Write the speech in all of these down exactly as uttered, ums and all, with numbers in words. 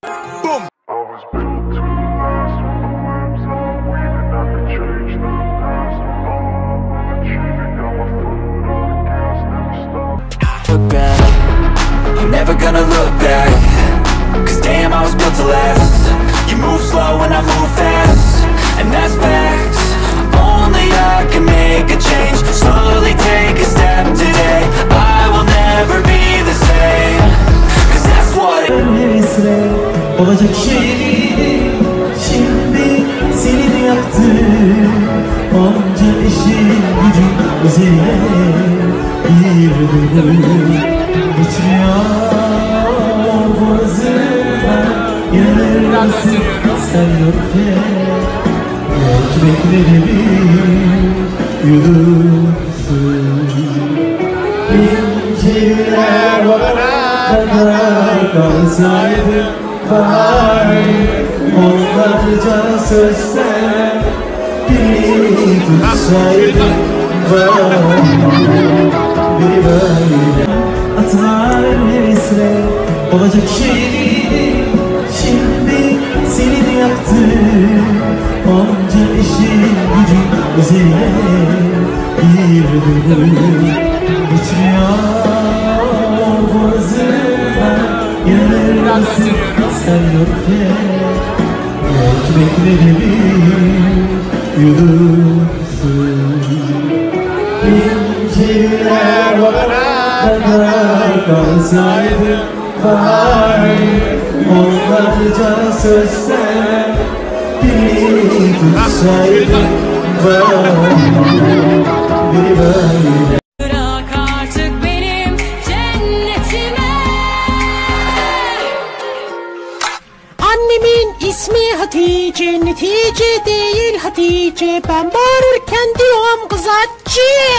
Boom. Look back, I'm never gonna look back, cause damn I was built to last. You move slow and I move fast, and that's facts. Only I can make a change, slowly take a step today. I will never be the same, cause that's what it olacak şey şimdi seni de yaktı. Onca işin gücün üzerine bir duygu geçiriyor boğazımdan. Yanılmasın sen yokken, belki beklerim yudumsun. İnceler bana kadar kalsaydı var, onlarca sözler biri tutsaydı var. Biri böyle atlar hevesle olacak şey şimdi seni de yaktı. Onca işin gücün üzerine bir duygu geçiriyor boğazımdan. Yanılmasın sen yokken, belki beklerim yudumsun. İnceler bana kadar kalsaydı var, onlarca sözler biri tutsaydı var. Biri böyle İsmi Hatice, netice değil Hatice. Ben bağırırken diyorum kız Hatice.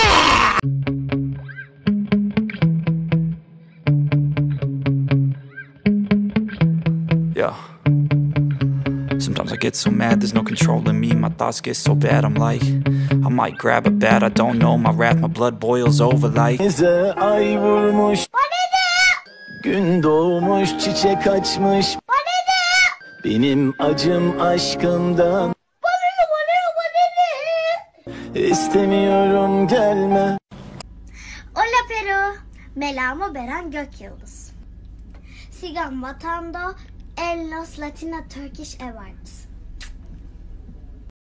Yeah. Sometimes I get so mad, there's no controlling me. My thoughts get so bad, I'm like, I might grab a bat, I don't know. My wrath, my blood boils over like. Bize ay vurmuş, gün doğmuş, çiçek açmış. Benim acım aşkımdan, istemiyorum gelme. Hola Peru, me llamo Beren Gökyıldız. Sigan vatanda en los Latina Turkish Awards.